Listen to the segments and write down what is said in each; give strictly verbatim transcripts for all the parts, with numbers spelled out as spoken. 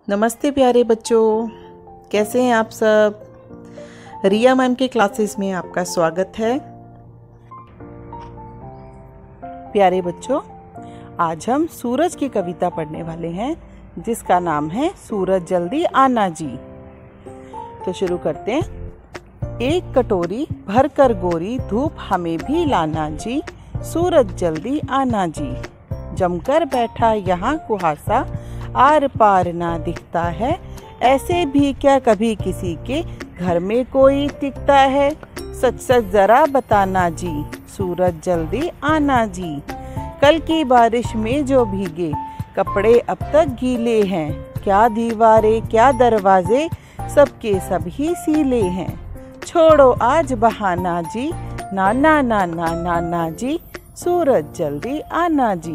नमस्ते प्यारे बच्चों, कैसे हैं आप सब। रिया मैम के क्लासेस में आपका स्वागत है। प्यारे बच्चों, आज हम सूरज की कविता पढ़ने वाले हैं जिसका नाम है सूरज जल्दी आना जी। तो शुरू करते हैं। एक कटोरी भर कर गोरी, धूप हमें भी लाना जी, सूरज जल्दी आना जी। जमकर बैठा यहाँ कुहासा, आर पार ना दिखता है, ऐसे भी क्या कभी किसी के घर में कोई टिकता है। सच सच जरा बताना जी, सूरज जल्दी आना जी। कल की बारिश में जो भीगे, कपड़े अब तक गीले हैं, क्या दीवारें क्या दरवाजे, सबके सभी सीले हैं। छोड़ो आज बहाना जी, नाना नाना नाना जी, सूरज जल्दी आना जी।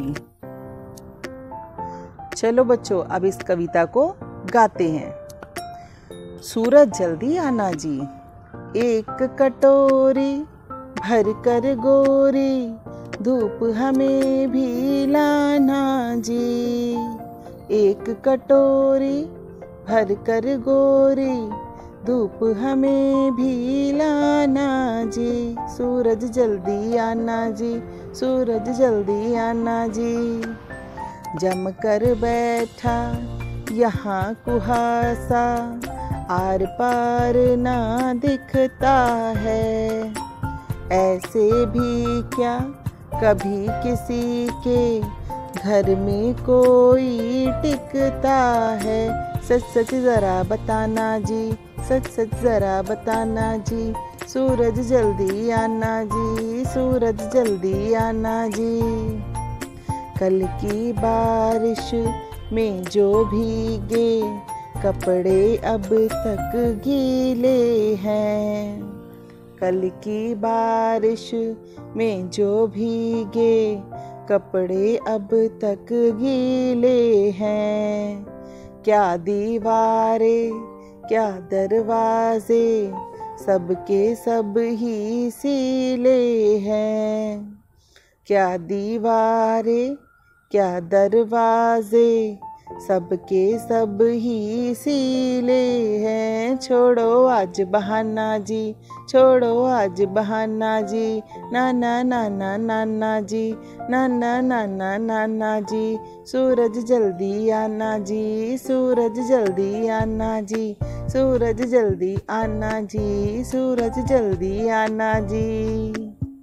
चलो बच्चों, अब इस कविता को गाते हैं। सूरज जल्दी आना जी। एक कटोरी भर कर गोरी, धूप हमें भी लाना जी। एक कटोरी भर कर गोरी, धूप हमें भी लाना जी, सूरज जल्दी आना जी, सूरज जल्दी आना जी। जम कर बैठा यहाँ कुहासा, आर पार ना दिखता है, ऐसे भी क्या कभी किसी के घर में कोई टिकता है। सच सच जरा बताना जी, सच सच जरा बताना जी, सूरज जल्दी आना जी, सूरज जल्दी आना जी। कल की बारिश में जो भीगे, कपड़े अब तक गीले हैं। कल की बारिश में जो भीगे, कपड़े अब तक गीले हैं। क्या दीवारें क्या दरवाजे, सबके सब ही सीले हैं। क्या दीवारें क्या दरवाजे, सबके सब ही सीले हैं। छोड़ो आज बहाना जी, छोड़ो आज बहाना जी, नाना नाना नाना जी, नाना नाना नाना जी, सूरज जल्दी आना जी, सूरज जल्दी आना जी, सूरज जल्दी आना जी, सूरज जल्दी आना जी।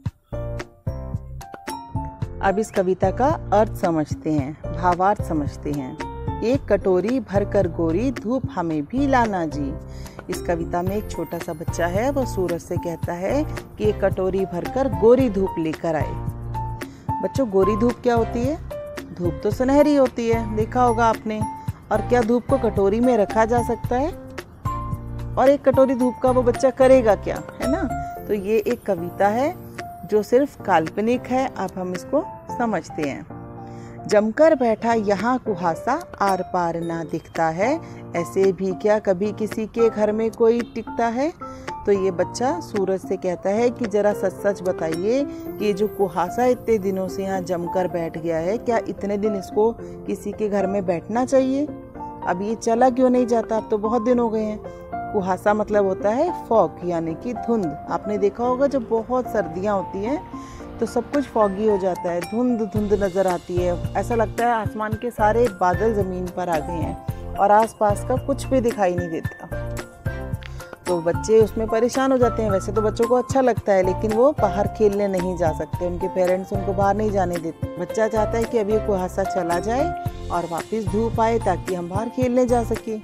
अब इस कविता का अर्थ समझते हैं, भावार्थ समझते हैं। एक कटोरी भर कर गोरी, धूप हमें भी लाना जी। इस कविता में एक छोटा सा बच्चा है, वो सूरज से कहता है कि एक कटोरी भरकर गोरी धूप लेकर आए। बच्चों, गोरी धूप क्या होती है? धूप तो सुनहरी होती है, देखा होगा आपने। और क्या धूप को कटोरी में रखा जा सकता है? और एक कटोरी धूप का वो बच्चा करेगा क्या, है ना। तो ये एक कविता है जो सिर्फ काल्पनिक है। अब हम इसको समझते हैं। जमकर बैठा यहाँ कुहासा, आर पार ना दिखता है, ऐसे भी क्या कभी किसी के घर में कोई टिकता है। तो ये बच्चा सूरज से कहता है कि जरा सच सच बताइए कि ये जो कुहासा इतने दिनों से यहाँ जमकर बैठ गया है, क्या इतने दिन इसको किसी के घर में बैठना चाहिए? अब ये चला क्यों नहीं जाता? अब तो बहुत दिन हो गए हैं। कुहासा मतलब होता है फॉग, यानी कि धुंध। आपने देखा होगा जब बहुत सर्दियाँ होती हैं तो सब कुछ फॉगी हो जाता है, धुंध धुंध नज़र आती है। ऐसा लगता है आसमान के सारे बादल ज़मीन पर आ गए हैं और आसपास का कुछ भी दिखाई नहीं देता। तो बच्चे उसमें परेशान हो जाते हैं। वैसे तो बच्चों को अच्छा लगता है, लेकिन वो बाहर खेलने नहीं जा सकते, उनके पेरेंट्स उनको बाहर नहीं जाने देते। बच्चा चाहता है कि अभी कुहासा चला जाए और वापस धूप आए ताकि हम बाहर खेलने जा सकें।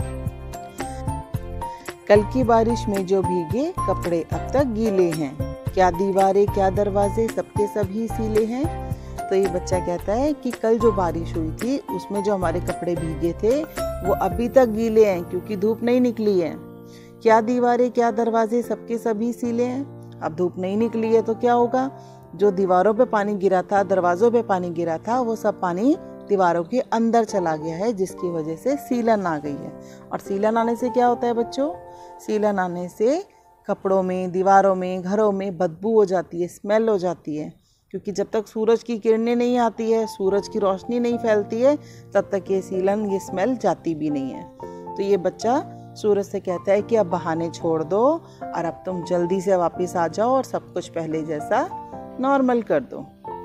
कल की बारिश में जो भीगे, कपड़े अब तक गीले हैं, क्या दीवारें क्या दरवाजे, सबके सभी सीले हैं। तो ये बच्चा कहता है कि कल जो बारिश हुई थी उसमें जो हमारे कपड़े भीगे थे वो अभी तक गीले हैं क्योंकि धूप नहीं निकली है। क्या दीवारें क्या दरवाजे, सबके सभी सीले हैं। अब धूप नहीं निकली है तो क्या होगा? जो दीवारों पे पानी गिरा था, दरवाजों पे पानी गिरा था, वो सब पानी दीवारों के अंदर चला गया है, जिसकी वजह से सीलन आ गई है। और सीलन आने से क्या होता है बच्चों? सीलन आने से कपड़ों में, दीवारों में, घरों में बदबू हो जाती है, स्मेल हो जाती है। क्योंकि जब तक सूरज की किरणें नहीं आती है, सूरज की रोशनी नहीं फैलती है, तब तक ये सीलन, ये स्मेल जाती भी नहीं है। तो ये बच्चा सूरज से कहता है कि अब बहाने छोड़ दो और अब तुम जल्दी से वापस आ जाओ और सब कुछ पहले जैसा नॉर्मल कर दो।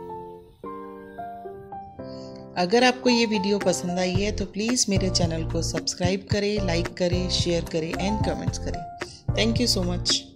अगर आपको ये वीडियो पसंद आई है तो प्लीज़ मेरे चैनल को सब्सक्राइब करें, लाइक करें, शेयर करें एंड कमेंट्स करें। Thank you so much.